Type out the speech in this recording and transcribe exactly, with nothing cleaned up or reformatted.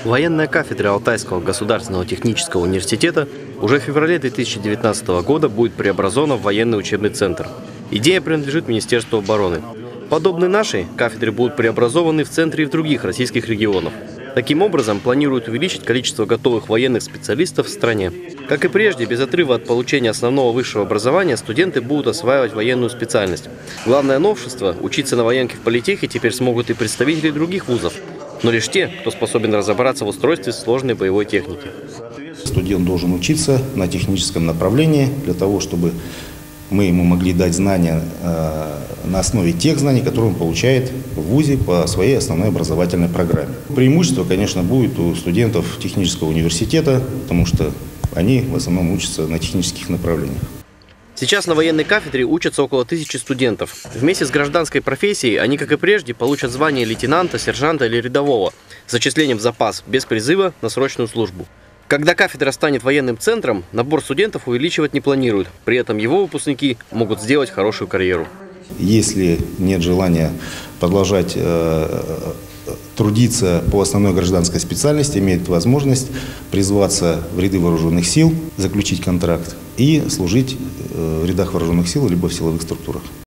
Военная кафедра Алтайского государственного технического университета уже в феврале две тысячи девятнадцатого года будет преобразована в военный учебный центр. Идея принадлежит Министерству обороны. Подобные нашей кафедры будут преобразованы в центре и в других российских регионах. Таким образом, планируют увеличить количество готовых военных специалистов в стране. Как и прежде, без отрыва от получения основного высшего образования студенты будут осваивать военную специальность. Главное новшество – учиться на военке в политехе теперь смогут и представители других вузов, но лишь те, кто способен разобраться в устройстве сложной боевой техники. Студент должен учиться на техническом направлении для того, чтобы мы ему могли дать знания э, на основе тех знаний, которые он получает в вузе по своей основной образовательной программе. Преимущество, конечно, будет у студентов технического университета, потому что они в основном учатся на технических направлениях. Сейчас на военной кафедре учатся около тысячи студентов. Вместе с гражданской профессией они, как и прежде, получат звание лейтенанта, сержанта или рядового с зачислением в запас, без призыва на срочную службу. Когда кафедра станет военным центром, набор студентов увеличивать не планируют. При этом его выпускники могут сделать хорошую карьеру. Если нет желания продолжать э, трудиться по основной гражданской специальности, имеет возможность призваться в ряды вооруженных сил, заключить контракт и служить в рядах вооруженных сил либо в силовых структурах.